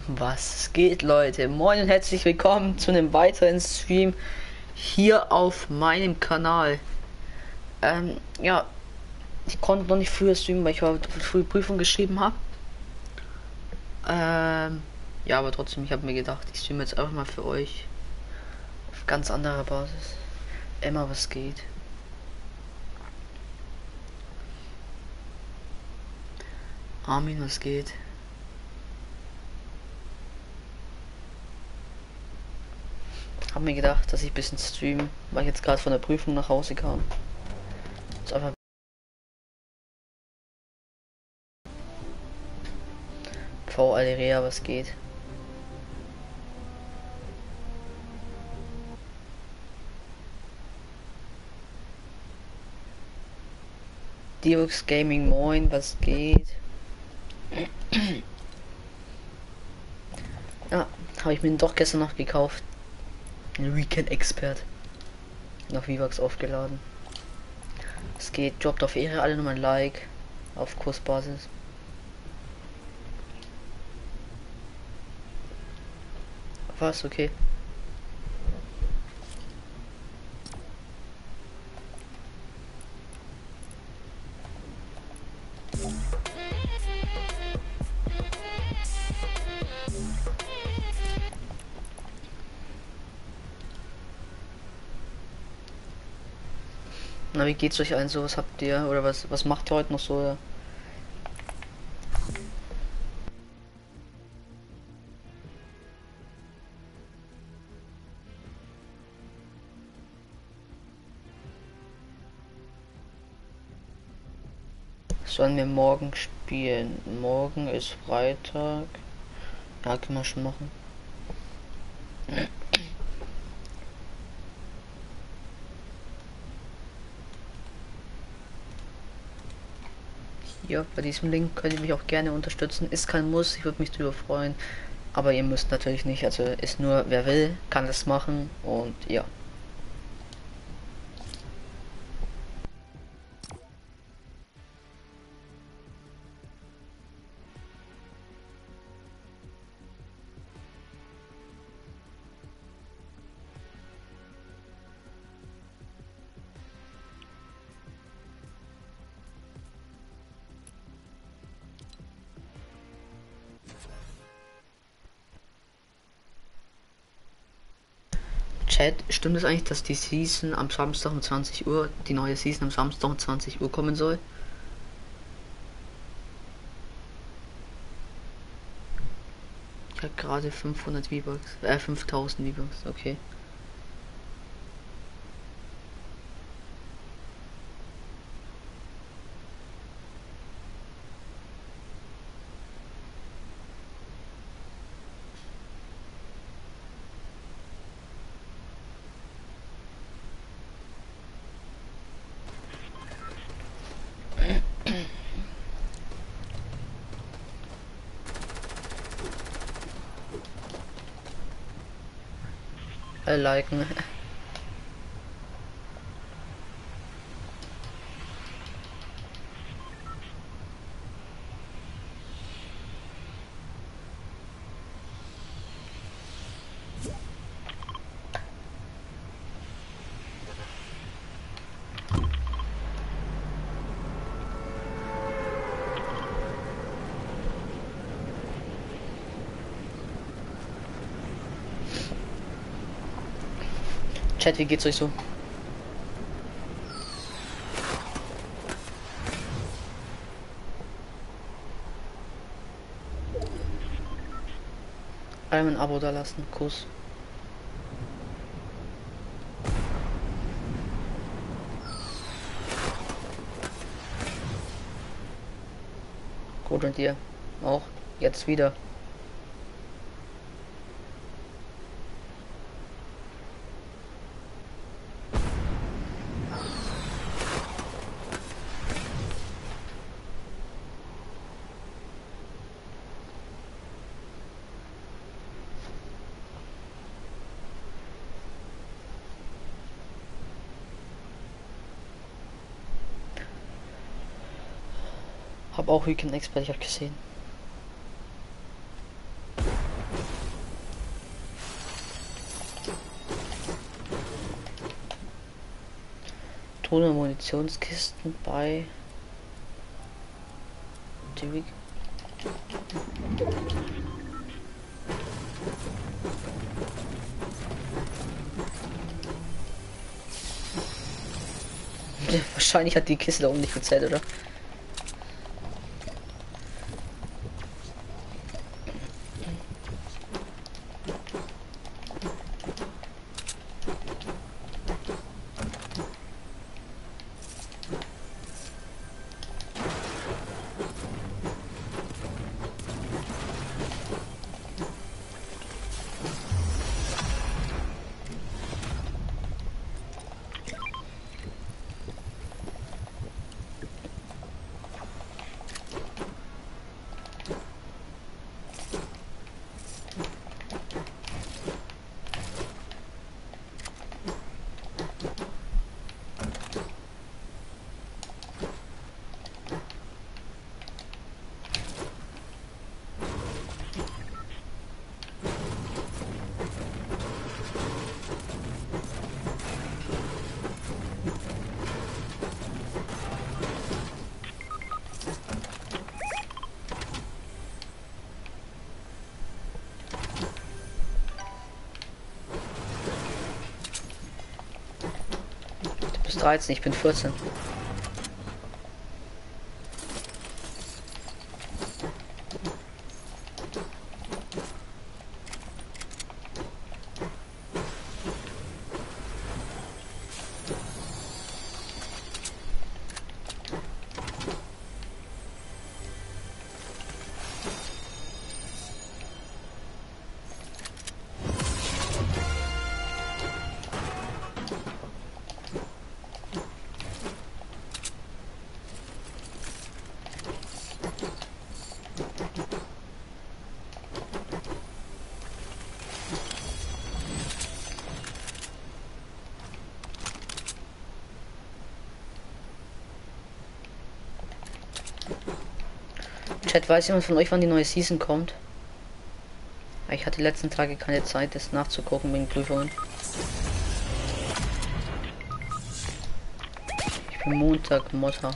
Was geht, Leute? Moin und herzlich willkommen zu einem weiteren Stream hier auf meinem Kanal. Ja, ich konnte noch nicht früher streamen, weil ich heute früh Prüfung geschrieben habe. Ja, aber trotzdem, ich habe mir gedacht, ich streame jetzt einfach mal für euch auf ganz anderer Basis. Emma, was geht? Armin, was geht? Hab mir gedacht, dass ich ein bisschen streamen, weil ich jetzt gerade von der Prüfung nach Hause kam. Jetzt einfach V Alerea, was geht? Diox Gaming, moin, was geht? Ja, habe ich mir doch gestern noch gekauft. Ein Weekend Expert. Noch Vivax aufgeladen. Es geht, droppt auf Ehre alle nochmal ein Like. Auf Kursbasis. Was? Okay. Na, wie geht's euch allen so? Was habt ihr? Oder was macht ihr heute noch so? Sollen wir morgen spielen? Morgen ist Freitag. Ja, können wir schon machen. Hier, bei diesem Link könnt ihr mich auch gerne unterstützen. Ist kein Muss, ich würde mich drüber freuen. Aber ihr müsst natürlich nicht. Also ist nur, wer will, kann das machen. Und ja. Chat, stimmt es eigentlich, dass die Season am Samstag um 20 Uhr, die neue Season am Samstag um 20 Uhr kommen soll? Ich habe gerade 500 V-Bucks, 5000 V-Bucks, okay. Liken. Chat, wie geht's euch so? Einmal ein Abo da lassen, Kuss. Gut, und dir auch jetzt wieder. Hab auch Weekend Expert, ich hab gesehen. Patronen und Munitionskisten bei Divic. Wahrscheinlich hat die Kiste da oben nicht gezählt, oder? Du bist 13, ich bin 14. Chat, weiß jemand von euch, wann die neue Season kommt? Ich hatte die letzten Tage keine Zeit, das nachzugucken wegen Prüfungen. Ich bin Montag, Montag.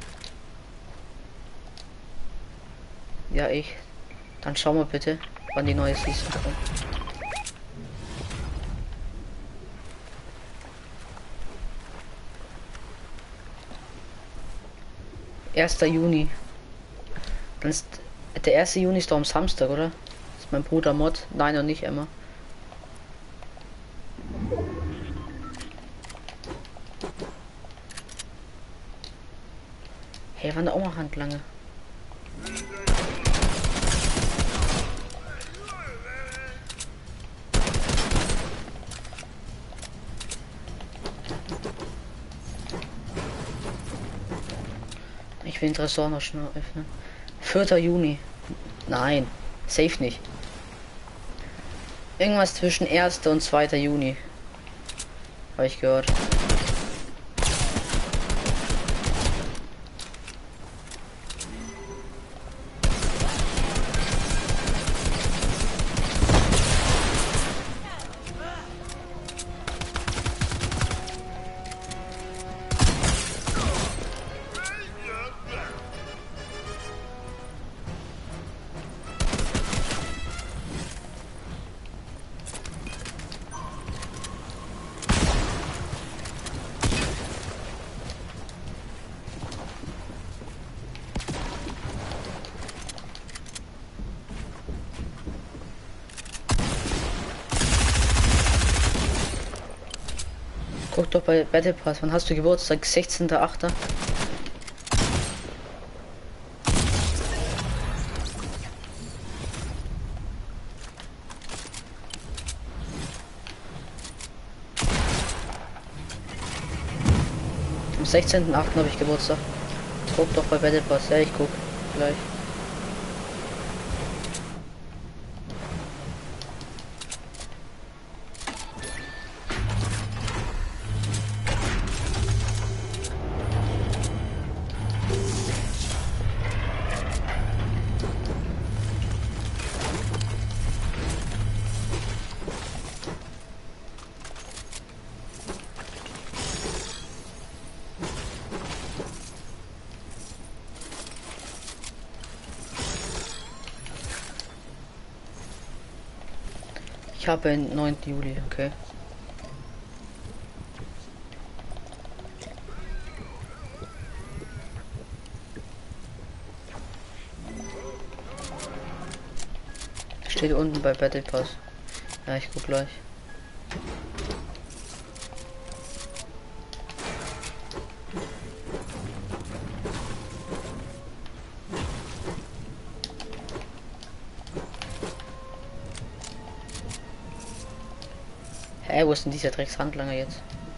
Ja, ich. Dann schau mal bitte, wann die neue Season kommt. Erster Juni. Dann ist der 1. Juni ist doch am Samstag, oder? Das ist mein Bruder Mod. Nein, und nicht Emma. Hey, waren da auch mal Handlange? Ich will den Tresor noch schnell öffnen. 4. Juni. Nein, safe nicht. Irgendwas zwischen 1. und 2. Juni. Habe ich gehört. Guck doch bei Battle Pass, wann hast du Geburtstag? 16.8. Am 16.8. habe ich Geburtstag. Guck doch bei Battle Pass, ja, ich guck gleich. Ich habe den 9. Juli, okay. Steht unten bei Battle Pass. Ja, ich guck gleich. Hä, wo ist denn dieser Dreckshandlanger jetzt?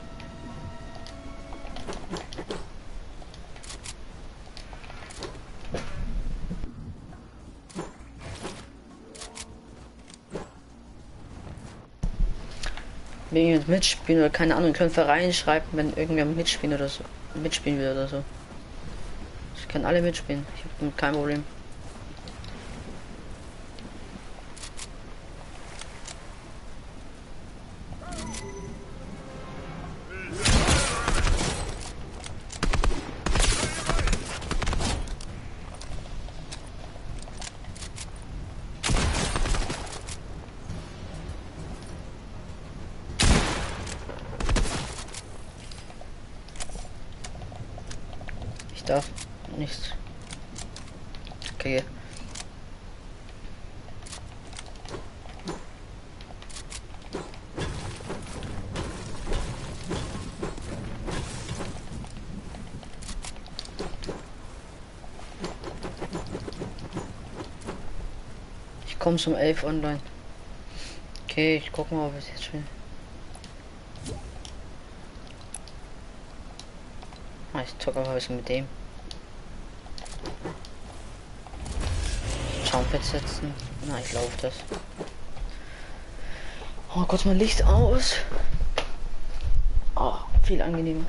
Wenn jemand mitspielen oder keine Ahnung, können Vereine schreiben, wenn irgendwer mitspielen oder so. Mitspielen will oder so. Ich kann alle mitspielen. Ich habe kein Problem. Ich darf nichts. Okay. Ich komme zum 11 online. Okay, ich guck mal, ob es jetzt schon. Ah, ich zocke aber ein bisschen mit dem. Jump setzen. Na, ich laufe das. Oh Gott, mein Licht aus. Oh, viel angenehmer.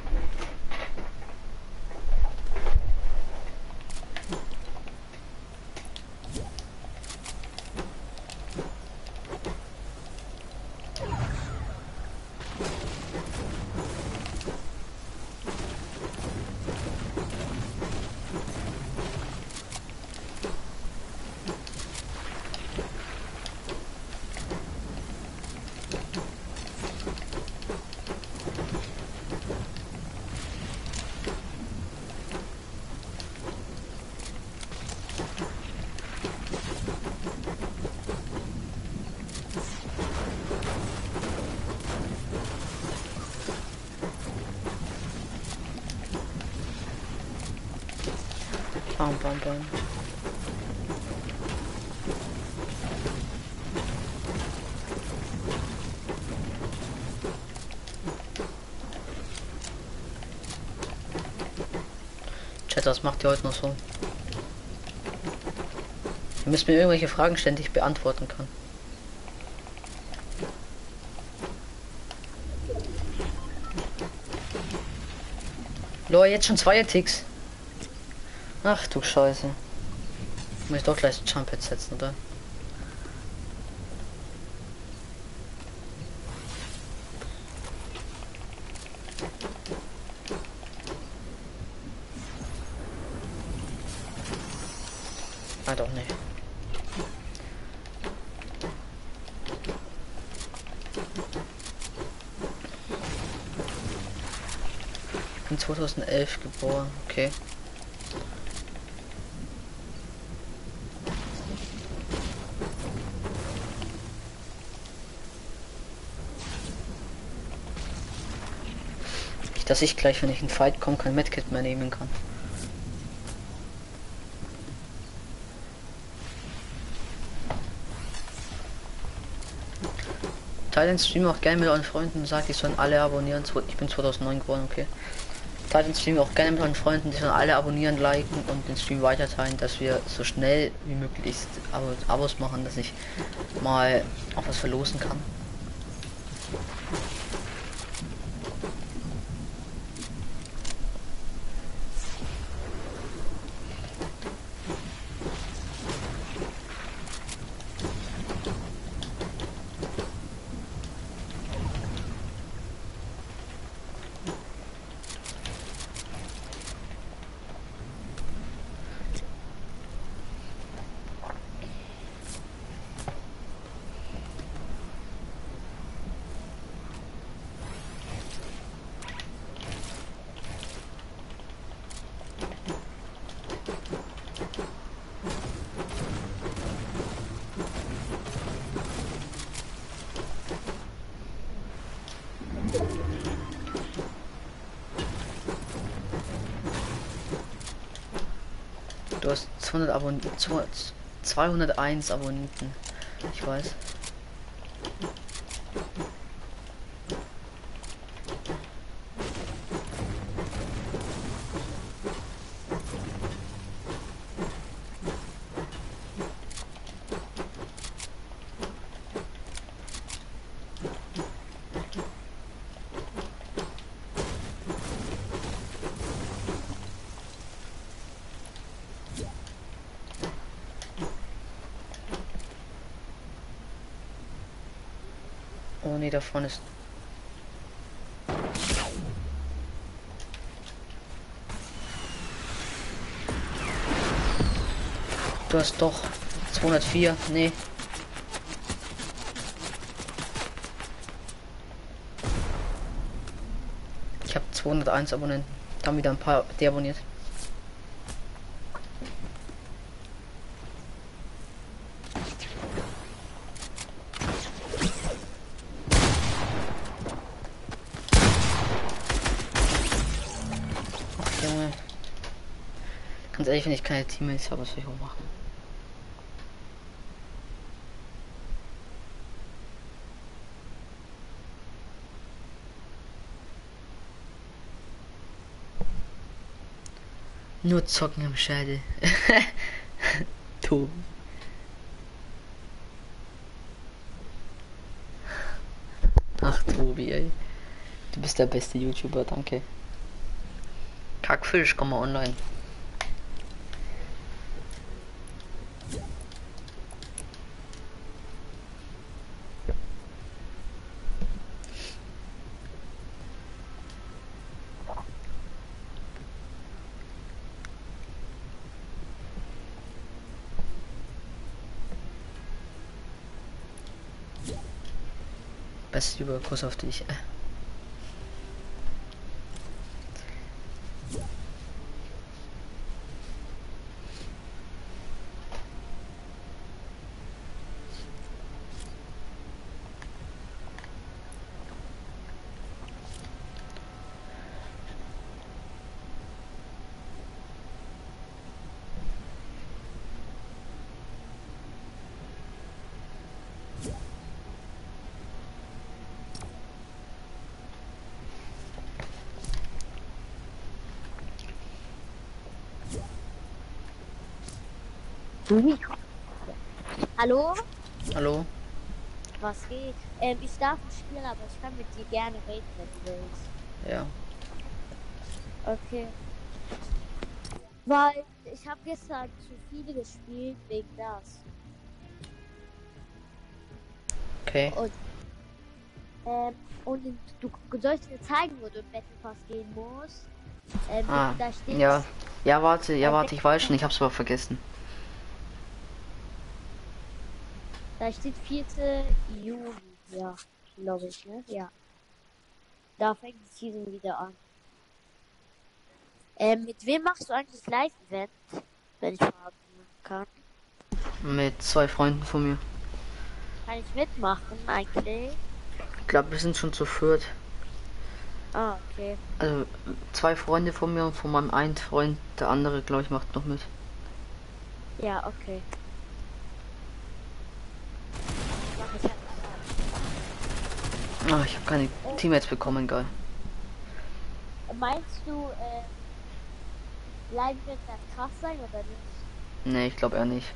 Bam, bam, bam. Chat, was macht ihr heute noch so? Ihr müsst mir irgendwelche Fragen stellen, die ich beantworten kann. Lol, jetzt schon 2 Ticks. Ach du Scheiße. Muss ich doch gleich Jump setzen, oder? Ah, doch nicht. Ich bin 2011 geboren, okay. Nicht, dass ich gleich, wenn ich in Fight komme, kein Medkit mehr nehmen kann. Teilt den Stream auch gerne mit euren Freunden und sagt, die sollen alle abonnieren. Ich bin 2009 geboren, okay. Teilt den Stream auch gerne mit euren Freunden, die sollen alle abonnieren, liken und den Stream weiterteilen, dass wir so schnell wie möglich Abos machen, dass ich mal auch was verlosen kann. Du hast 200 Abonnenten, 201 Abonnenten. Ich weiß. Oh nee, davon ist. Du hast doch 204. Nee. Ich habe 201 Abonnenten. Da haben wieder ein paar deabonniert. Ach Junge. Ganz ehrlich, wenn ich keine Teammates habe, was soll ich auch machen? Nur zocken im Schädel. Tobi. Ach Tobi, ey. Du bist der beste YouTuber, danke. Kackfisch, komm mal online. Best über Kuss auf dich. Hallo? Hallo? Was geht? Ich darf nicht spielen, aber ich kann mit dir gerne reden, wenn du willst. Ja. Okay. Weil ich habe gestern zu viele gespielt wegen das. Okay. Und du sollst dir zeigen, wo du im Battle Pass gehen musst. Ah, Da steht. ja. Ja, warte, ich weiß schon, ich hab's aber vergessen. Da steht 4. Juni. Ja, glaube ich, ne? Ja. Da fängt die Season wieder an. Mit wem machst du eigentlich Live-Event? Wenn ich fragen kann. Mit 2 Freunden von mir. Kann ich mitmachen eigentlich? Ich glaube, wir sind schon zu viert. Ah, okay. Also 2 Freunde von mir und von meinem einen Freund, der andere, glaube ich, macht noch mit. Ja, okay. Mach ich halt. Ah, ich habe keine Teammates bekommen, geil. Meinst du, Live wird das krass sein oder nicht? Nee, ich glaube eher nicht.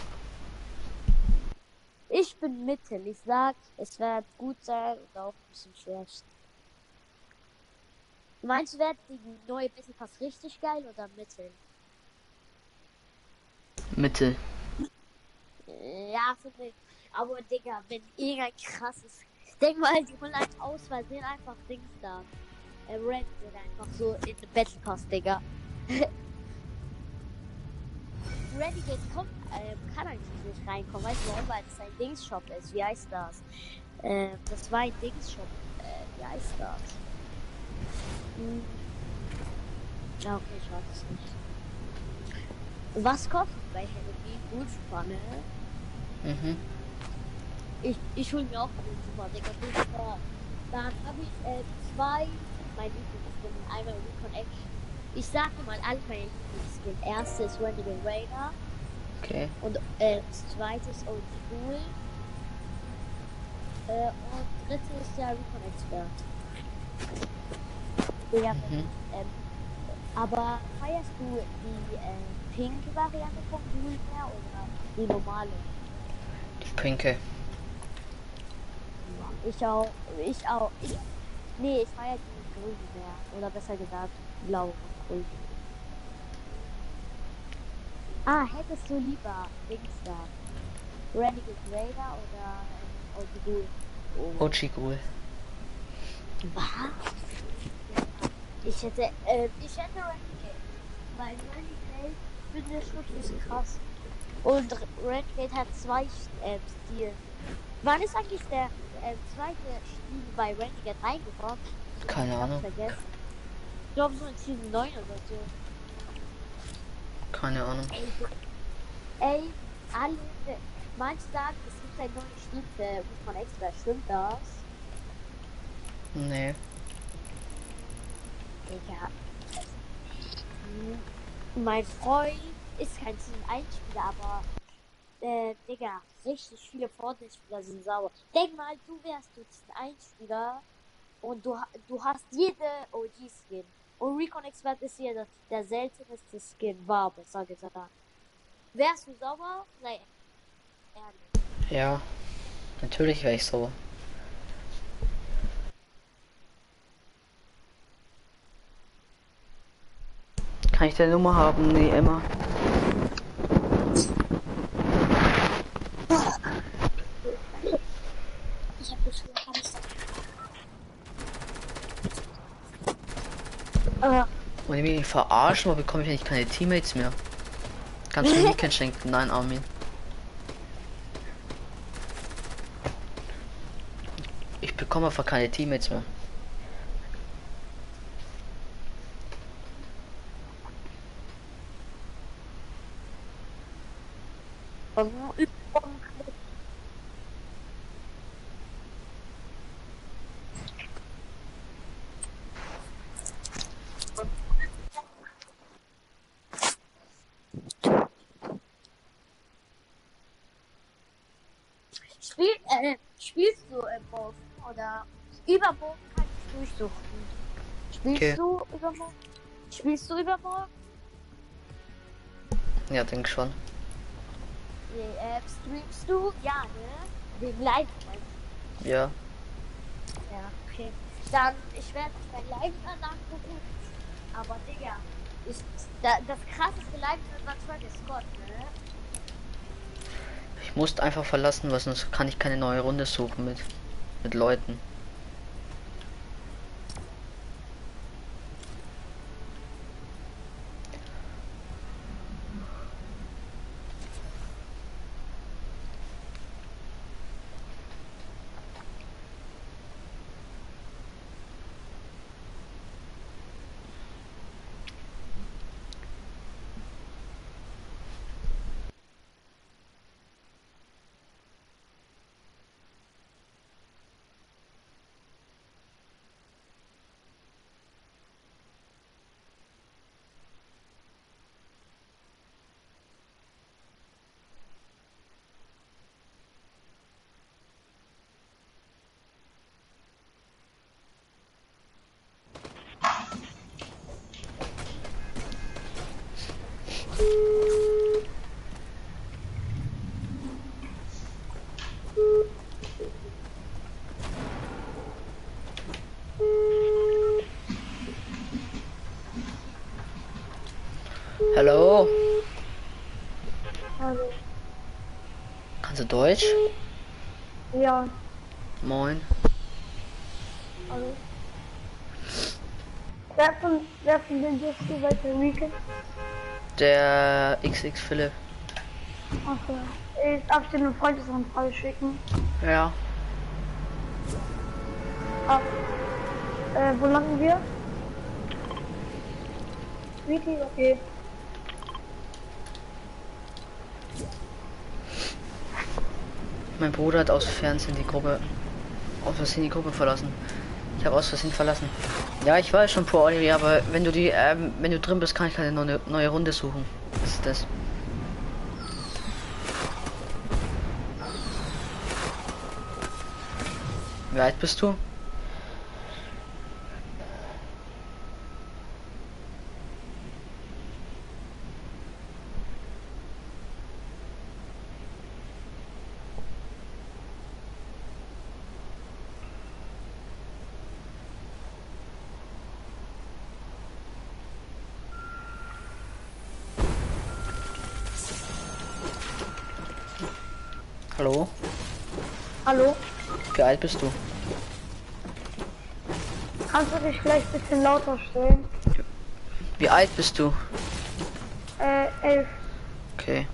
Ich bin mittel. Ich sag, es wird gut sein und auch ein bisschen schlecht. Meinst du, wird die neue Battle Pass richtig geil oder mittel? Mittel. Ja, finde ich. Aber Digga, wenn irgendein krasses. Denk mal, die holen einen aus Versehen einfach Dings da. Red sind einfach so in den Battle Pass, Digga. Renegade kommt, kann eigentlich nicht reinkommen. Weißt du warum? Weil das ein Dings-Shop ist. Wie heißt das? Das war ein Dings-Shop. Wie heißt das? Ja, okay, ich weiß es nicht. Was kostet bei Halloween Blutspannne? Mhm. Ich hol mir auch Blutspannne, Digga. Dann habe ich zwei sind mein Lieblingsskin. Einmal Recon Action. Ich sag dir mal alle meine Lieblingsskin. Erste ist Renegade Raider. Okay. Und das zweite ist OG Ghoul. Und dritte ist der Recon Expert. Ja, aber feierst du die pinke Variante von Ghoul mehr oder die normale? Die pinke. Ich auch. Nee, ich feiere die grüne mehr. Oder besser gesagt, blau und grün. Ah, hättest du lieber Dings da? Renegade Raider oder OG Ghoul? OG Ghoul. Was? Ich hätte Renegade. Weil Renegade finde ich wirklich krass. Und Renegade hat zwei Stile. Wann ist eigentlich der zweite Stil bei Renegade reingekommen? Keine Ich hab's Ahnung. vergessen. Ich glaube so in Season 9 oder so. Keine Ahnung. Ey, alle. Manche sagen, es gibt ein neues Stil für Recon Expert. Stimmt das? Nee. Digga. Mein Freund ist kein Season 1 Spieler, aber Digga, richtig viele Fortnite-Spieler sind sauer. Denk mal, du wärst du Season 1 Spieler und du hast jede OG-Skin. Und Recon Expert ist hier der seltenste Skin, war besser gesagt. Wärst du sauer? Sei ehrlich. Ja. Natürlich wäre ich so. Kann ich deine Nummer haben? Nee, immer. Ich hab geschrieben, Und die mich verarschen, aber bekomme ich eigentlich keine Teammates mehr. Kannst du mir Weekend schenken? Nein, Armin. Ich bekomme einfach keine Teammates mehr. Spielst du morgen oder übermorgen kann ich durchsuchen. Spielst Okay. du übermorgen? Spielst du übermorgen? Ja, denk schon. Streamst du? Ja, ne? Wegen Live. Ja. Ja, okay. Dann, ich werde dein Live dann angucken. Aber Digga, das krasseste Live war Travis Scott, ne? Ich musste einfach verlassen, weil sonst kann ich keine neue Runde suchen mit Leuten. Hallo? Hallo. Kannst du Deutsch? Ja, Moin. hallo. Wer von den bist du bei der Weekend? Der XX Philipp. Achso. Ich darf dir eine Freundesanfrage schicken. Ja. Ab, wo landen wir? Wiki, okay. Mein Bruder hat aus Versehen die Gruppe verlassen. Ich habe aus Versehen verlassen. Ja, ich war schon Pro Olivier, aber wenn du wenn du drin bist, kann ich keine neue Runde suchen. Was ist das? Wie alt bist du? Hallo? Hallo? Wie alt bist du? Kannst du dich vielleicht ein bisschen lauter stellen? Wie alt bist du? 11. Okay.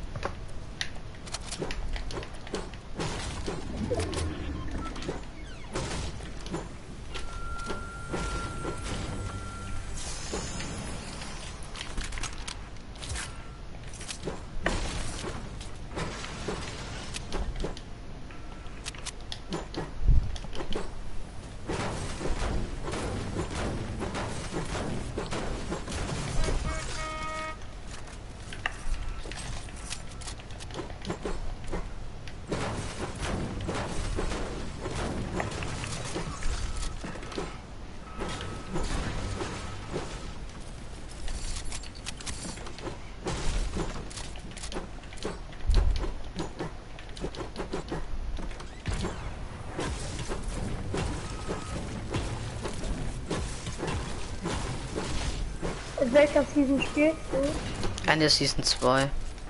In welcher Season spielst du? Eine Season 2.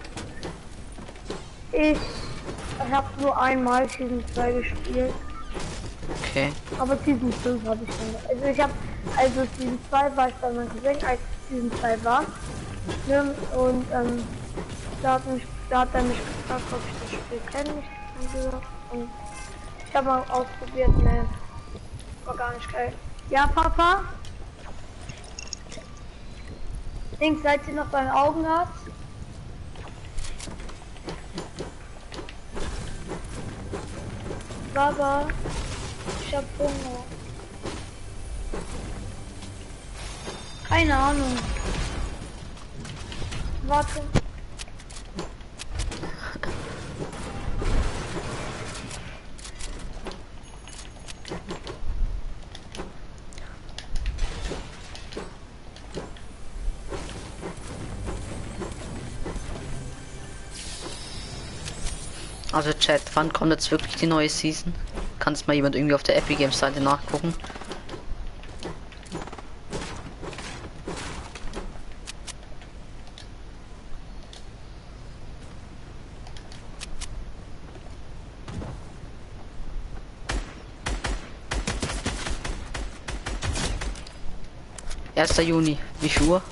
Ich habe nur einmal Season 2 gespielt. Okay. Aber Season 5 habe ich schon. Also ich habe, also Season 2 war ich bei meinem Cousin, als Season 2 war. Ne? Und da hat er mich gefragt, ob ich das Spiel kenne. Ich hab gesagt. Und ich habe mal ausprobiert, ne, war gar nicht geil. Ja, Papa? Dings, seid ihr noch beim Augenarzt? Baba, ich hab Hunger. Keine Ahnung. Warte. Also Chat, wann kommt jetzt wirklich die neue Season? Kannst mal jemand irgendwie auf der Epic Games Seite nachgucken? Erster Juni, wie viel Uhr?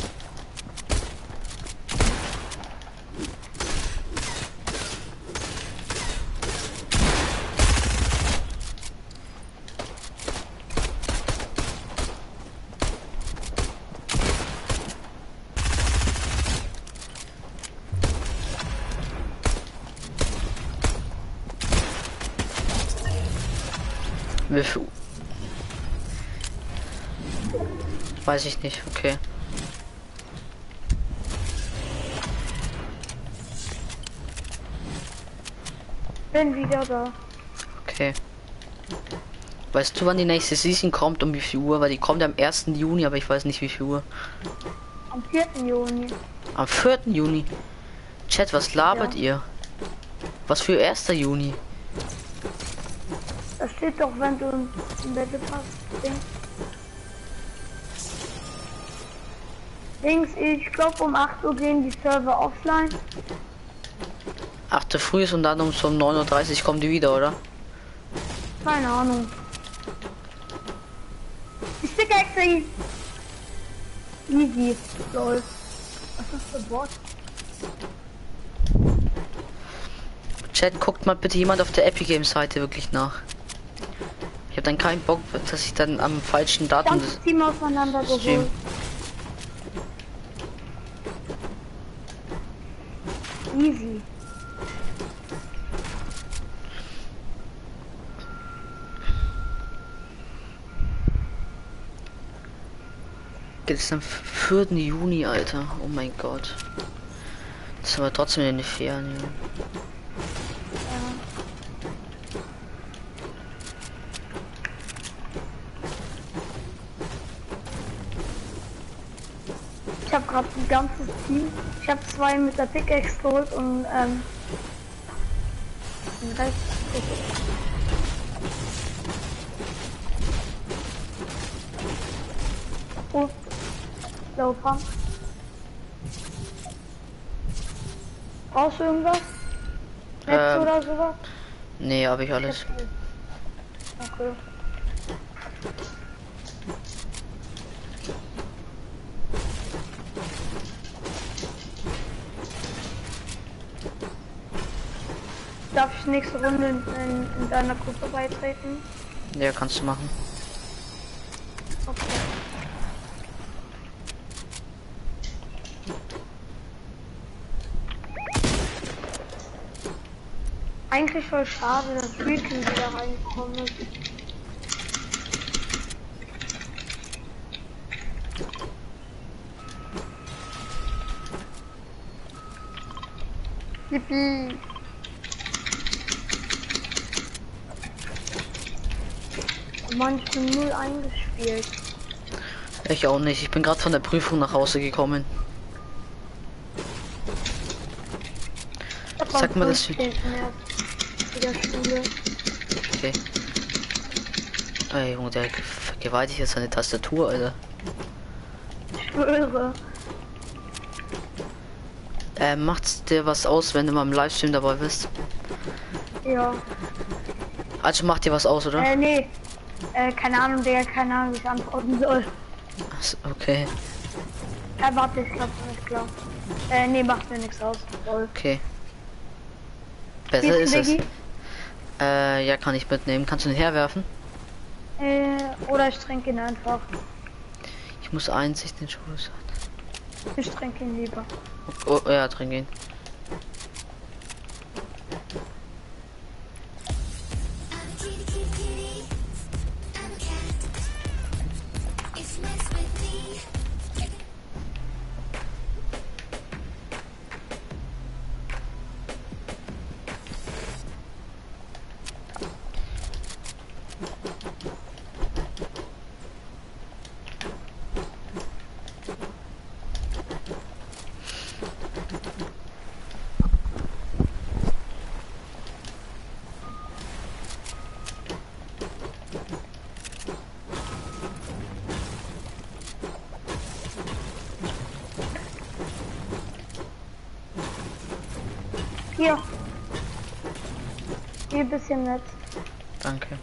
Wie viel Uhr? Weiß ich nicht, okay. Bin wieder da. Okay. Weißt du, wann die nächste Season kommt, um wie viel Uhr? Weil die kommt am 1. Juni, aber ich weiß nicht wie viel Uhr. Am 4. Juni. Am 4. Juni. Chat, was labert ihr? Was für 1. Juni? Da steht doch, wenn du im Battle Pass Dings, ich glaube um 8 Uhr gehen die Server offline. 8. früh ist und dann um so 9:30 Uhr kommen die wieder, oder? Keine Ahnung. Ich stecke extra easy. Lol. Was ist das für Bot? Chat, guckt mal bitte jemand auf der Epic Games Seite wirklich nach. Ich habe dann keinen Bock, dass ich dann am falschen Datum Ganzes Team auseinander stream. geholt. Easy. geht es am 4. Juni, Alter. Oh mein Gott. Das ist aber trotzdem in den Ferien. Ja. Ich habe gerade ein ganzes Team. Ich habe 2 mit der Pickaxe geholt und den Rest. Oh, Laufer. Brauchst du irgendwas? Netz oder sowas? Nee, habe ich alles. Okay. Darf ich nächste Runde in deiner Gruppe beitreten? Ja, kannst du machen. Okay. Eigentlich voll schade, dass Riken wieder reingekommen ist. Yippie. Mann, ich bin 0 eingespielt. Ich auch nicht. Ich bin gerade von der Prüfung nach Hause gekommen. Sag mal das. Wieder Schule. Okay. Ey, Junge, der vergewaltigt jetzt seine Tastatur, Alter. Ich schwöre. Macht's dir was aus, wenn du mal im Livestream dabei bist? Ja. Also macht dir was aus, oder? Nee. Keine Ahnung, Digga, keine Ahnung, wie ich antworten soll. Achso, okay. Warte, ich glaub nicht klar. Nee, macht mir nichts aus. Voll. Okay. Besser ist es. Ja, kann ich mitnehmen. Kannst du ihn herwerfen? Oder ich trinke ihn einfach. Ich muss Einsicht in den Schulus haben. Ich trinke ihn lieber. Oh, ja, trink ihn. Hier. Hier ein bisschen nett. Danke.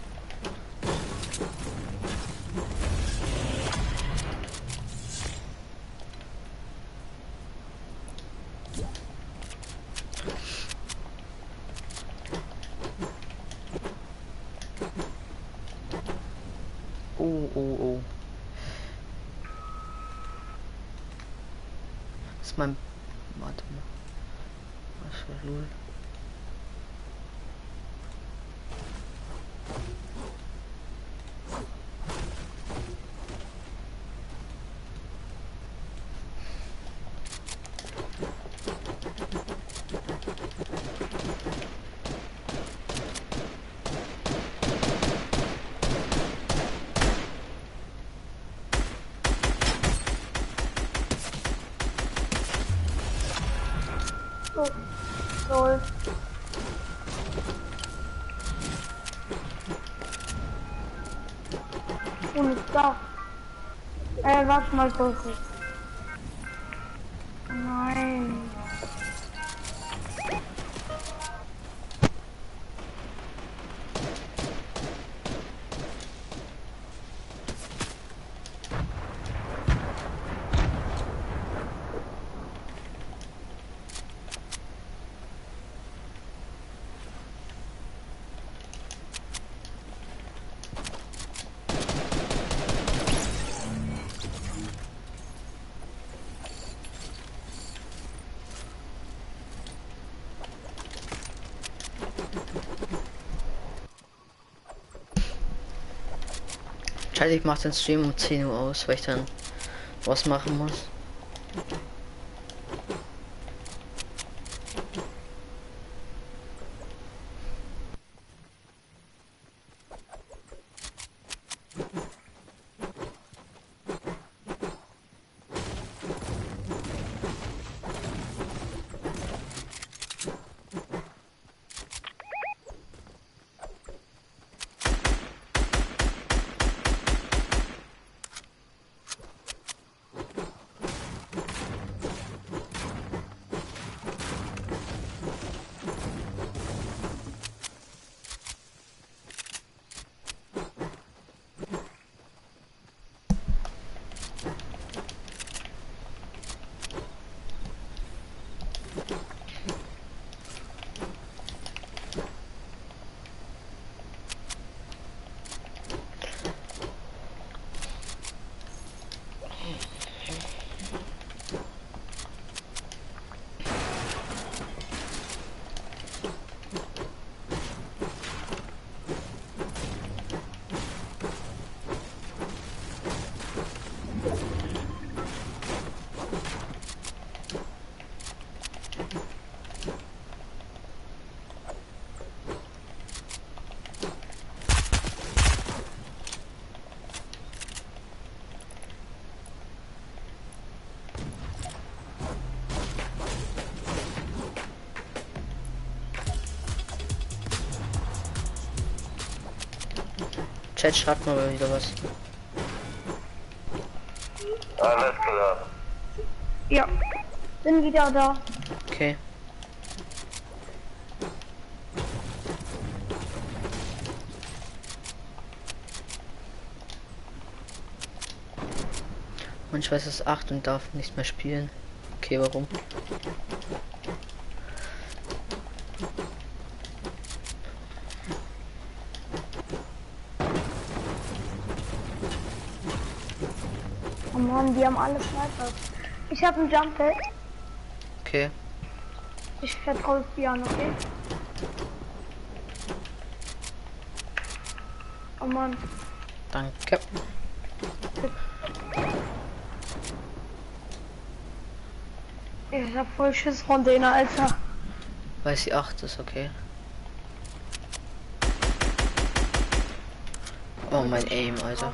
Oh. Das ist mein... Warte mal. Was für Lul. So. Lol. Und ist da. Warte mal kurz. Nein. Scheiße, ich mach den Stream um 10 Uhr aus, weil ich dann was machen muss. Chat, schreibt mal wieder was. Alles klar. Ja, bin wieder da. Okay. Und ich weiß es 8 und darf nicht mehr spielen. Okay, warum? Oh Mann, die haben alle Sniper. Ich habe ein Jump Pad. Okay. Ich vertraue Bian, okay? Oh Mann. Danke. Ich hab voll Schiss von denen, Alter. Weil sie 8 ist, okay. Oh, mein Aim, Alter.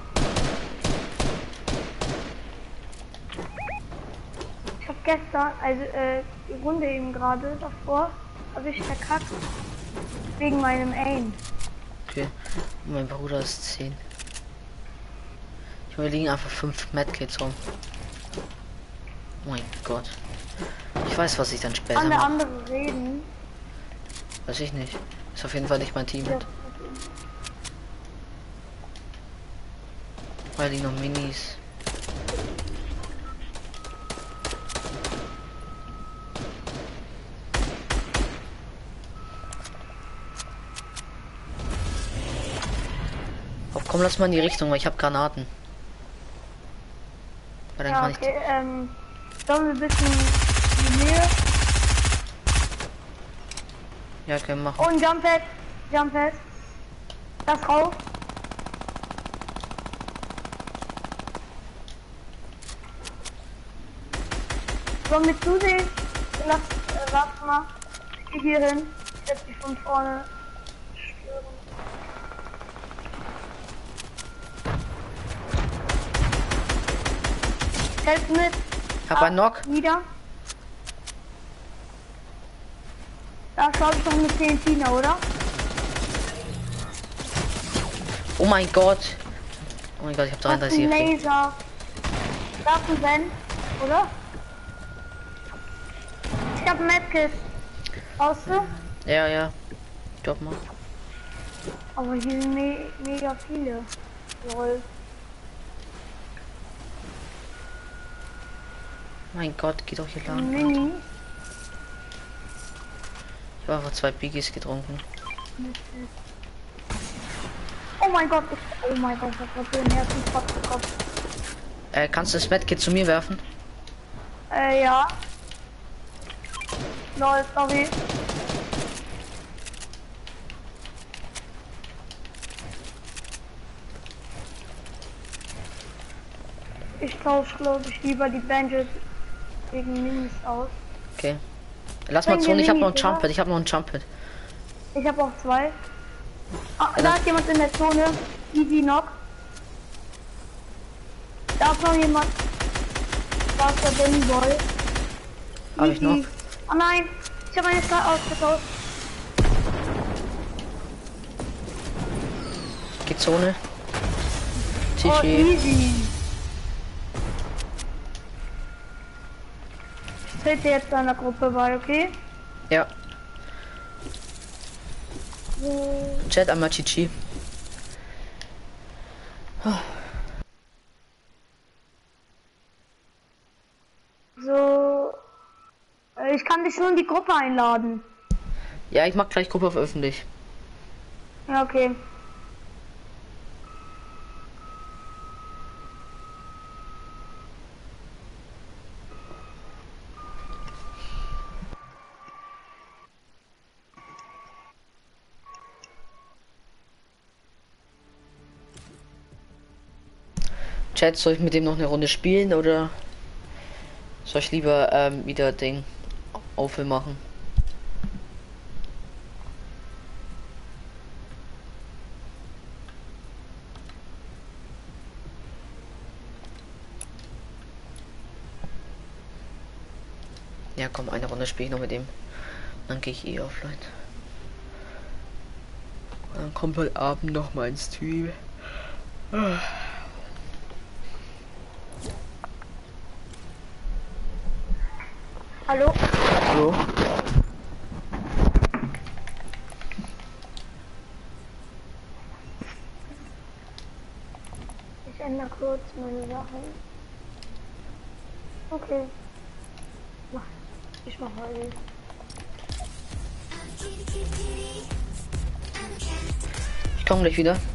Ich hab gestern, also die Runde eben gerade davor, habe ich verkackt. Wegen meinem Aim. Okay. Und mein Bruder ist 10. Ich liegen einfach 5 Medkits rum. Oh mein Gott. Ich weiß, was ich dann später Kann der mache. andere reden? Weiß ich nicht. Ist auf jeden Fall nicht mein Team. Ja. Weil die noch Minis. Hopp, komm, lass mal in die Richtung, weil ich habe Granaten. Weil dann Ja, kann okay, sollen wir ein bisschen in die Nähe? ich. Ja, können wir machen. Und Jump Pad. Jump Pad. Das rauf. Sollen wir zusehen? Lass, warte mal. Ich geh hier hin. Ich werde die von vorne stören. Helft mit. Hab einen Knock. Wieder. Da schaue ich noch eine 10 Tina, oder? Oh mein Gott. Oh mein Gott, ich habe Das ist 33 ein HP. Laser. Das ist ein Vent, oder? Ich hab ein Medkit. Brauchst du? Ja, ja. Stopp mal. Aber hier sind mega viele. Lol. Mein Gott, geht doch hier lang. Mini. Ich habe einfach 2 Biggies getrunken. Oh mein Gott, oh mein Gott, das war so ein Herzenspot bekommen. Kannst du das Medkit zu mir werfen? Ja. Lol, sorry. Ich tausche, glaube ich, lieber die Bandit gegen Minis aus. Okay. Lass mal Zone, ich habe noch ein Jump Pad, ich habe noch ein Jump Pad. Ich habe auch 2. Ah, Ja, da ist jemand in der Zone. Easy Knock. Da ist noch jemand. Da ist der Benny Boy. Hab ich noch. Oh nein, ich habe eine Zahl ausgetauscht. Geht Zone. Oh, GG. easy. Ich trete jetzt einer Gruppe bei, okay? Ja, So, Chat einmal GG. so. Ich kann dich schon in die Gruppe einladen. Ja, ich mach gleich Gruppe auf öffentlich. Ja, okay. Chat, soll ich mit dem noch eine Runde spielen oder soll ich lieber wieder Ding Aufhören machen? Ja, komm, eine Runde spiele ich noch mit dem. Dann gehe ich offline. Dann kommt heute Abend noch mein Stream. Hallo? So. Ich ändere kurz meine Sachen. Okay. Ich mach heute. Ich komme gleich wieder.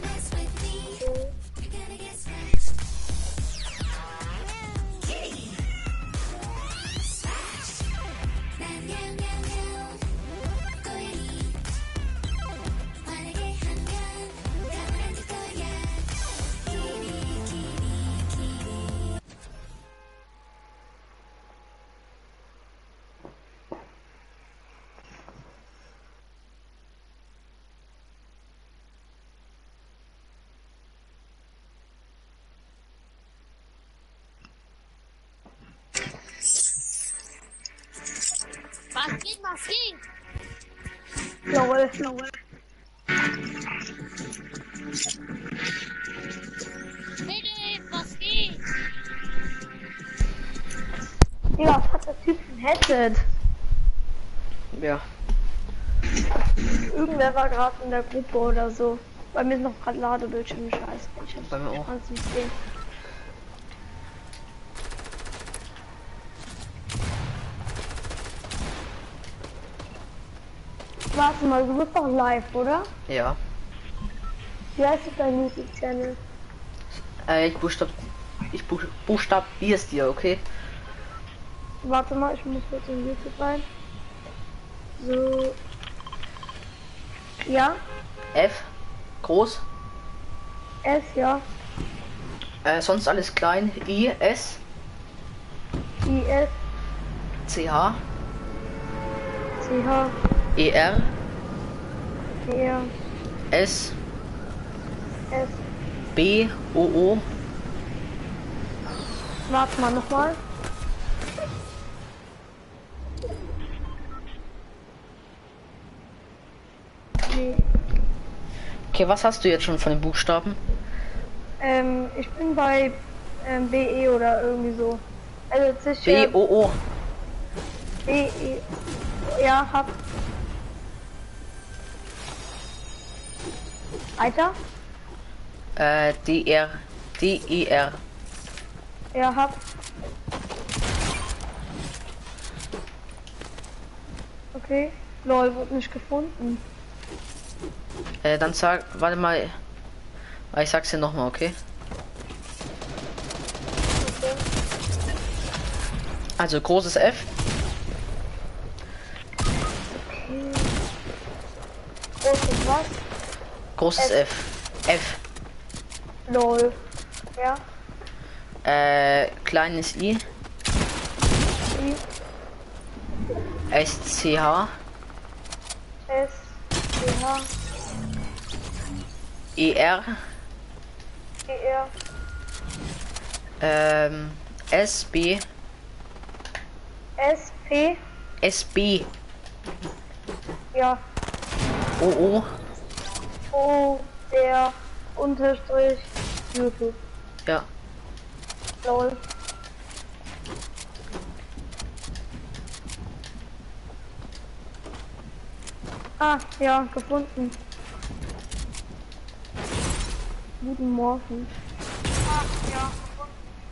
Was geht? Jawohl, jawohl. Hey, was geht? Ja, was hat der Typ ein Headset? Ja. Irgendwer war gerade in der Gruppe oder so. Bei mir ist noch gerade Ladebildschirm, scheiße. Bei mir auch. Kann's nicht sehen. Warte mal, du bist doch live, oder? Ja. Wie heißt dein YouTube-Channel? Ich buchstabier's dir, okay? Warte mal, ich muss kurz in YouTube rein. So. Ja, F, groß, S, ja. sonst alles klein, I, S, I, S, C, H, C, H, E, R, E, R, S, S. B, O, O, Warte mal nochmal. Nee. Okay, was hast du jetzt schon von den Buchstaben? Ich bin bei BE oder irgendwie so. Also B, zwischen O, O. BE. Ja, hab. Weiter? D, R, D, E, R. Ja, hab. Okay. Lol, wird nicht gefunden. Dann warte mal. Ich sag's dir nochmal, okay? Also großes F, Großes was? großes F, F, Lol. Ja. Kleines I. I, SCH. S, C, H, ER. E, R, SB. S, P, SB. ja, OO. O, R, Unterstrich, YouTube, Ja. lol. Ah, ja, gefunden. Guten Morgen. Ah, ja, gefunden.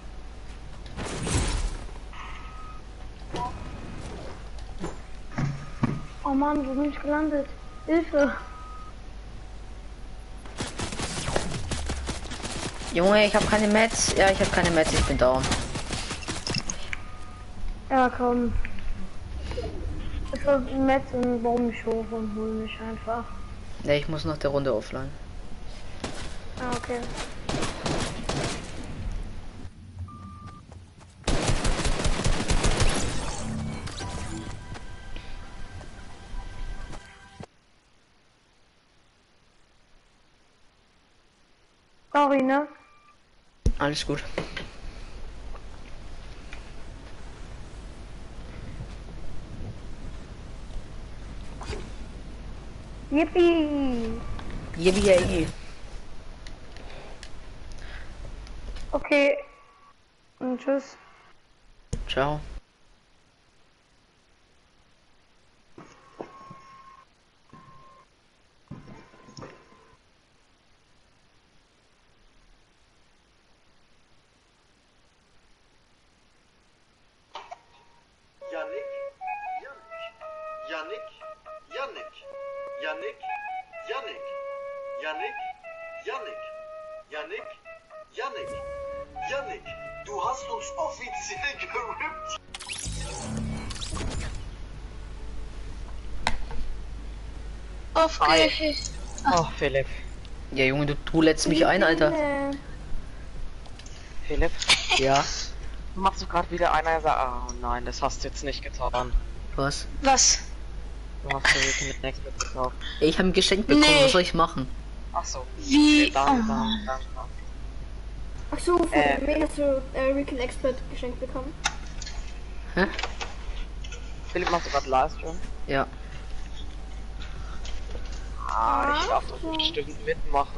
Oh Mann, wo bin ich gelandet? Hilfe! Junge, ich habe keine Mets. Ja, ich habe keine Mets, ich bin down. Ja, komm. Ich will Metz und baum mich hoch und hol mich einfach. Ne, ich muss noch der Runde offline. Ah, okay. Sorry, ne? Alles gut. Yippie! Yippie. Okay. Und tschüss. Ciao. Yannick, Yannick, Yannick, Yannick, Yannick, Yannick, Yannick, Yannick, Yannick, Yannick, du hast uns offiziell gerippt. Okay. Oh, Philipp. Ja, Junge, du lädst mich ein, Alter. Philipp, Ja, du machst doch gerade wieder einer. Oh nein, das hast du jetzt nicht getan. was? Was? Du hast ja wirklich nichts mitgekauft. Ich habe ein Geschenk bekommen, Nee. was soll ich machen? Ach so. Wie? Dann. Ach so, von mir hast du Recon Expert geschenkt bekommen. Hä? Philipp, machst du gerade Livestream? Ja. Ah, ich darf doch bestimmt mitmachen.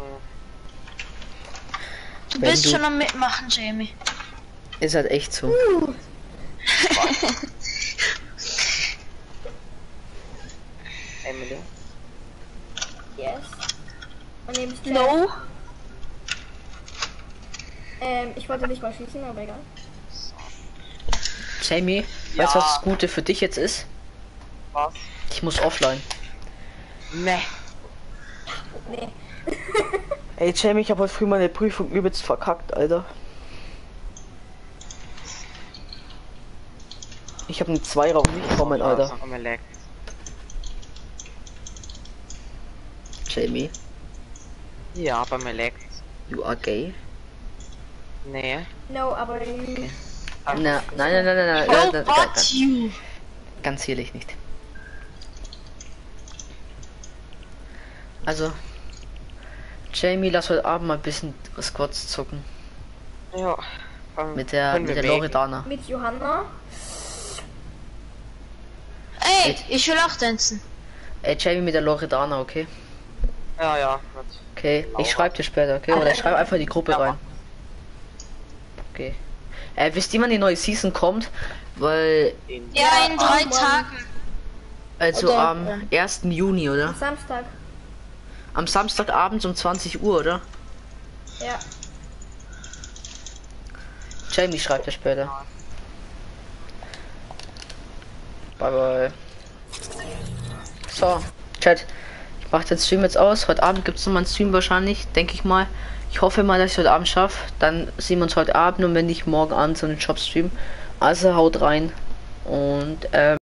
Du Wenn bist du- schon am Mitmachen, Jamie. Ist halt echt so. Emily. Yes. My name is Chad. No. Ich wollte nicht mal schießen, aber egal. Jamie, Ja. weißt du, was das Gute für dich jetzt ist? Was? Ich muss offline. Ne. Nee. Ey, Jamie, ich habe heute früh meine Prüfung übelst verkackt, Alter. Ich habe einen Zweiraum nicht bekommen, Alter. Jamie, Ja, bei mir leckt. you are gay? Nee. No, aber Oh, what you? Ganz ehrlich nicht. Also, Jamie, lass heute Abend mal ein bisschen Squads zocken. Ja. Mit der Loredana. mit Johanna. Ey, ich will auch tanzen. Ey, Jamie mit der Loredana, okay? Ja, gut. Okay, ich schreibe dir später, okay? Oder ich schreibe einfach in die Gruppe Ja, rein. Okay. Wisst ihr, wann die neue Season kommt? Weil, Ja, in 3 Tagen. also Oder- am 1. Juni, oder? Samstag. Am Samstagabend um 20 Uhr, oder? Ja. Jamie schreibt dir später. Bye bye. So, Chat. Ich mache den Stream jetzt aus. Heute Abend gibt es nochmal einen Stream wahrscheinlich, denke ich mal. Ich hoffe mal, dass ich heute Abend schaffe. Dann sehen wir uns heute Abend und wenn nicht morgen Abend so einen Job stream. Also haut rein und